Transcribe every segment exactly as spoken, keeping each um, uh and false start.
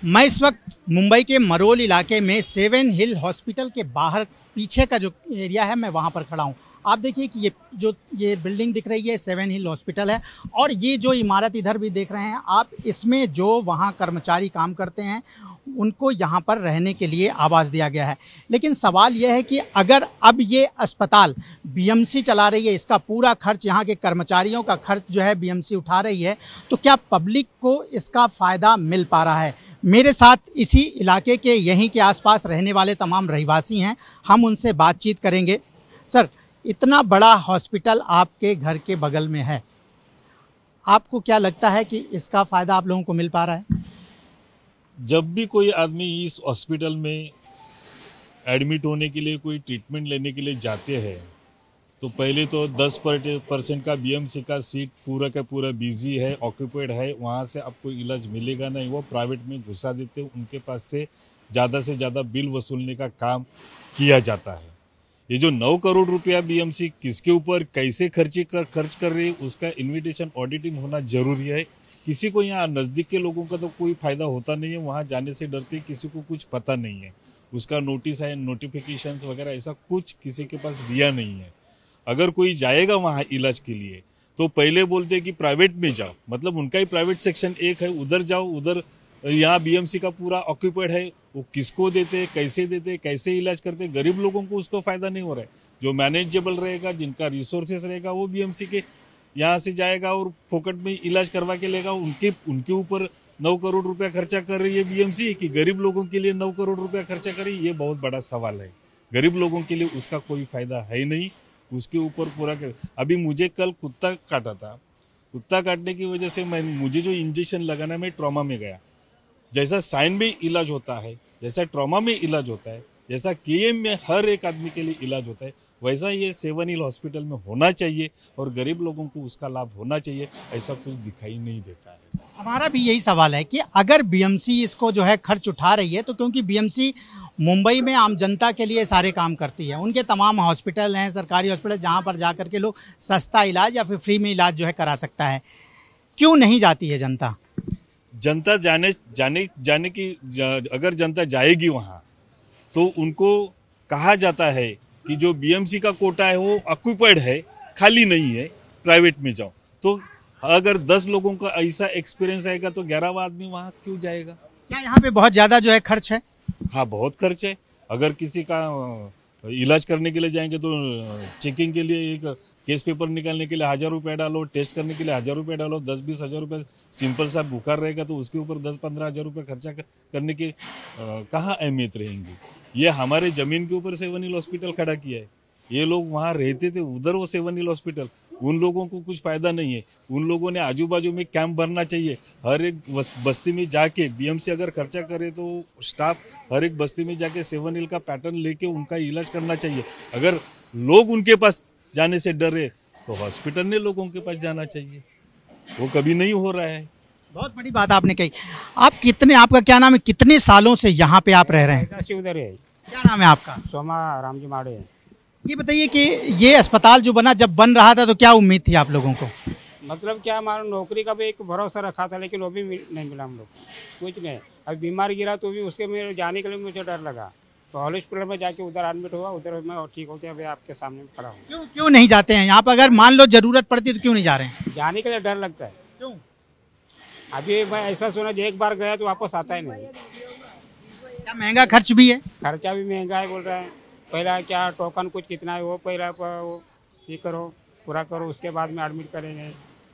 मैं इस वक्त मुंबई के मरोल इलाके में सेवन हिल हॉस्पिटल के बाहर पीछे का जो एरिया है मैं वहाँ पर खड़ा हूँ। आप देखिए कि ये जो ये बिल्डिंग दिख रही है सेवन हिल हॉस्पिटल है और ये जो इमारत इधर भी देख रहे हैं आप, इसमें जो वहाँ कर्मचारी काम करते हैं उनको यहाँ पर रहने के लिए आवास दिया गया है। लेकिन सवाल यह है कि अगर अब ये अस्पताल बीएमसी चला रही है, इसका पूरा खर्च यहाँ के कर्मचारियों का खर्च जो है बीएमसी उठा रही है, तो क्या पब्लिक को इसका फ़ायदा मिल पा रहा है? मेरे साथ इसी इलाके के यहीं के आसपास रहने वाले तमाम रहवासी हैं, हम उनसे बातचीत करेंगे। सर, इतना बड़ा हॉस्पिटल आपके घर के बगल में है, आपको क्या लगता है कि इसका फ़ायदा आप लोगों को मिल पा रहा है? जब भी कोई आदमी इस हॉस्पिटल में एडमिट होने के लिए, कोई ट्रीटमेंट लेने के लिए जाते हैं तो पहले तो दस परसेंट का बीएमसी का सीट पूरा का पूरा बिजी है, ऑक्यूपाइड है, वहाँ से आपको इलाज मिलेगा नहीं। वो प्राइवेट में घुसा देते, उनके पास से ज़्यादा से ज़्यादा बिल वसूलने का काम किया जाता है। ये जो नौ करोड़ रुपया बीएमसी किसके ऊपर कैसे खर्ची कर खर्च कर रही है, उसका इन्विटेशन ऑडिटिंग होना जरूरी है। किसी को यहाँ नज़दीक के लोगों का तो कोई फ़ायदा होता नहीं है, वहाँ जाने से डरते, किसी को कुछ पता नहीं है, उसका नोटिस है, नोटिफिकेशंस वगैरह ऐसा कुछ किसी के पास दिया नहीं है। अगर कोई जाएगा वहाँ इलाज के लिए तो पहले बोलते हैं कि प्राइवेट में जाओ, मतलब उनका ही प्राइवेट सेक्शन एक है, उधर जाओ, उधर यहाँ बीएमसी का पूरा ऑक्यूपाइड है। वो किसको देते, कैसे देते, कैसे इलाज करते, गरीब लोगों को उसको फायदा नहीं हो रहा है। जो मैनेजेबल रहेगा, जिनका रिसोर्सेस रहेगा, वो बीएमसी के यहाँ से जाएगा और फोकट में इलाज करवा के लेगा। उनके उनके ऊपर नौ करोड़ रुपया खर्चा कर रही है बीएमसी कि गरीब लोगों के लिए नौ करोड़ रुपया खर्चा कर रही है। ये बहुत बड़ा सवाल है। गरीब लोगों के लिए उसका कोई फायदा है नहीं, उसके ऊपर पूरा कर। अभी मुझे कल कुत्ता काटा था, कुत्ता काटने की वजह से मैं मुझे जो इंजेक्शन लगाना, मैं ट्रॉमा में गया। जैसा साइन में इलाज होता है, जैसा ट्रॉमा में इलाज होता है, जैसा केएम में हर एक आदमी के लिए इलाज होता है, वैसा ये सेवन हिल हॉस्पिटल में होना चाहिए और गरीब लोगों को उसका लाभ होना चाहिए। ऐसा कुछ दिखाई नहीं देता है। हमारा भी यही सवाल है कि अगर बीएमसी इसको जो है खर्च उठा रही है, तो क्योंकि बीएमसी मुंबई में आम जनता के लिए सारे काम करती है, उनके तमाम हॉस्पिटल हैं, सरकारी हॉस्पिटल, जहाँ पर जा कर के लोग सस्ता इलाज या फिर फ्री में इलाज जो है करा सकता है, क्यों नहीं जाती है जनता? जनता जाने जाने जाने की जा, अगर जनता जाएगी वहाँ तो उनको कहा जाता है कि जो बीएमसी का कोटा है वो ऑक्यूपाइड है, खाली नहीं है, प्राइवेट में जाओ। तो अगर दस लोगों का ऐसा एक्सपीरियंस आएगा तो ग्यारहवां आदमी वहाँ क्यों जाएगा? क्या यहाँ पे बहुत ज़्यादा जो है खर्च है? हाँ, बहुत खर्च है। अगर किसी का इलाज करने के लिए जाएंगे तो चेकिंग के लिए एक केस पेपर निकालने के लिए हजार रुपया डालो, टेस्ट करने के लिए हजार रुपया डालो, दस बीस हजार रुपये सिंपल सा बुखार रहेगा तो उसके ऊपर दस पंद्रह हजार रुपये खर्चा करने की कहाँ अहमियत रहेंगी? ये हमारे ज़मीन के ऊपर सेवन हिल हॉस्पिटल खड़ा किया है। ये लोग वहाँ रहते थे, उधर वो सेवन हिल हॉस्पिटल, उन लोगों को कुछ फायदा नहीं है। उन लोगों ने आजू बाजू में कैंप भरना चाहिए। हर एक बस्ती में जाके बीएमसी अगर खर्चा करे तो स्टाफ हर एक बस्ती में जाके सेवन हिल का पैटर्न लेके उनका इलाज करना चाहिए। अगर लोग उनके पास जाने से डरे तो हॉस्पिटल ने लोगों के पास जाना चाहिए, वो कभी नहीं हो रहा है। बहुत बड़ी बात आपने कही। आप कितने, आपका क्या नाम है, कितने सालों से यहाँ पे आप रह रहे हैं? उधर है। क्या नाम है आपका? सोमा रामजी माड़े। ये बताइए कि ये अस्पताल जो बना, जब बन रहा था तो क्या उम्मीद थी आप लोगों को? मतलब क्या, हमारा नौकरी का भी एक भरोसा रखा था, लेकिन वो भी नहीं मिला हम लोग कुछ नहीं। अभी बीमार गिरा तो भी उसके मेरे जाने के लिए मुझे डर लगा, तो हॉस्पिटल में जाके उधर एडमिट हुआ, उधर मैं ठीक होकर अभी आपके सामने खड़ा हूँ। क्यों क्यों नहीं जाते हैं यहाँ पर? अगर मान लो जरूरत पड़ती तो क्यों नहीं जा रहे हैं? जाने के लिए डर लगता है। क्यों? अभी मैं ऐसा सुना जो एक बार गया तो वापस आता ही नहीं। क्या महंगा खर्च भी है? खर्चा भी महंगा है बोल रहे हैं। पहला क्या टोकन कुछ कितना है वो पहला वो ये करो, पूरा करो, उसके बाद में एडमिट करेंगे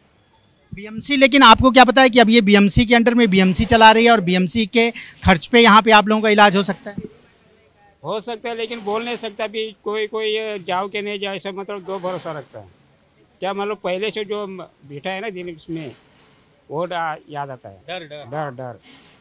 बीएमसी। लेकिन आपको क्या पता है कि अब ये बीएमसी के अंडर में बीएमसी चला रही है और बीएमसी के खर्च पे यहाँ पे आप लोगों का इलाज हो सकता है? हो सकता है, लेकिन बोल नहीं सकता। अभी कोई कोई ये जाओ के नहीं जाओ, ऐसा मतलब दो भरोसा रखता है। क्या मतलब पहले से जो बैठा है ना दिल में, वो याद आता है, डर डर डर डर।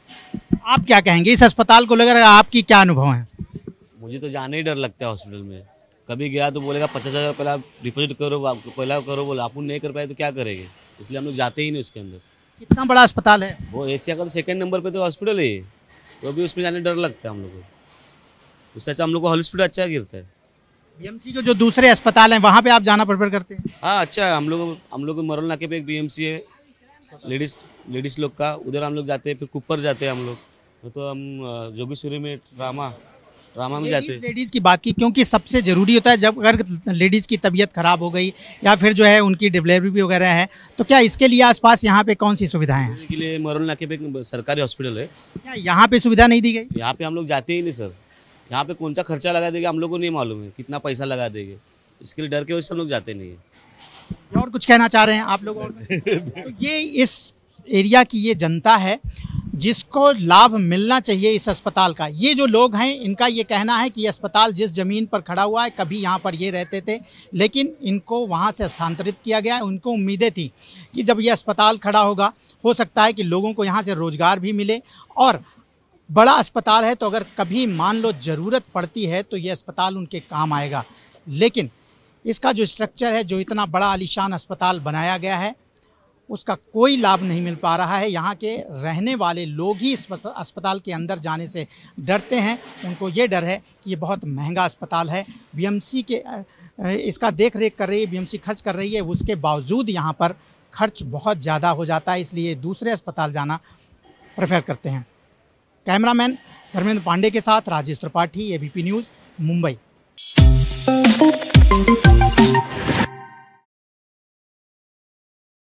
आप क्या कहेंगे इस अस्पताल को लेकर? आपकी क्या अनुभव है? मुझे तो जाने ही डर लगता है हॉस्पिटल में। कभी गया तो बोलेगा पचास हजार पहले आप डिपॉजिट करो, पहला करो, बोला आप नहीं कर पाए तो क्या करेंगे, इसलिए हम लोग जाते ही नहीं उसके अंदर। कितना बड़ा अस्पताल है वो? एशिया का तो सेकंड नंबर पे तो हॉस्पिटल है, तो भी उसमें जाने डर लगता है हम लोग को। उससे अच्छा हम लोग को हॉस्पिटल अच्छा गिरता है। बीएमसी के जो दूसरे अस्पताल हैं वहाँ पे आप जाना प्रेफर करते हैं? हाँ, अच्छा है। हम लोग हम लोग मरोल नाके पे एक बीएमसी है लेडीज लेडीज लोग का, उधर हम लोग जाते हैं। फिर कुपर जाते हैं हम लोग, तो हम अ, जोगेश्वरी में ट्रामा ट्रामा में जाते हैं। लेडीज की बात की, क्योंकि सबसे ज़रूरी होता है जब अगर लेडीज़ की तबीयत खराब हो गई या फिर जो है उनकी डिलीवरी वगैरह है, तो क्या इसके लिए आसपास यहाँ पे कौन सी सुविधाएं हैं? के लिए मरोल नाके पे एक सरकारी हॉस्पिटल है, क्या यहाँ पे सुविधा नहीं दी गई? यहाँ पे हम लोग जाते ही नहीं सर। यहाँ पे कौन सा खर्चा लगा देगा हम लोग को नहीं मालूम है, कितना पैसा लगा देंगे, इसके लिए डर के वजह से हम लोग जाते नहीं है। और कुछ कहना चाह रहे हैं आप लोग? और तो ये इस एरिया की ये जनता है जिसको लाभ मिलना चाहिए इस अस्पताल का। ये जो लोग हैं इनका ये कहना है कि ये अस्पताल जिस ज़मीन पर खड़ा हुआ है, कभी यहाँ पर ये रहते थे लेकिन इनको वहाँ से स्थानांतरित किया गया है। उनको उम्मीदें थी कि जब ये अस्पताल खड़ा होगा हो सकता है कि लोगों को यहाँ से रोज़गार भी मिले, और बड़ा अस्पताल है तो अगर कभी मान लो ज़रूरत पड़ती है तो ये अस्पताल उनके काम आएगा। लेकिन इसका जो स्ट्रक्चर है, जो इतना बड़ा आलीशान अस्पताल बनाया गया है, उसका कोई लाभ नहीं मिल पा रहा है। यहाँ के रहने वाले लोग ही इस अस्पताल के अंदर जाने से डरते हैं। उनको ये डर है कि ये बहुत महंगा अस्पताल है, बीएमसी के इसका देख रेख कर रही है, बीएमसी खर्च कर रही है, उसके बावजूद यहाँ पर खर्च बहुत ज़्यादा हो जाता है, इसलिए दूसरे अस्पताल जाना प्रेफर करते हैं। कैमरामैन धर्मेंद्र पांडे के साथ राजेश त्रिपाठी, एबीपी न्यूज़, मुंबई।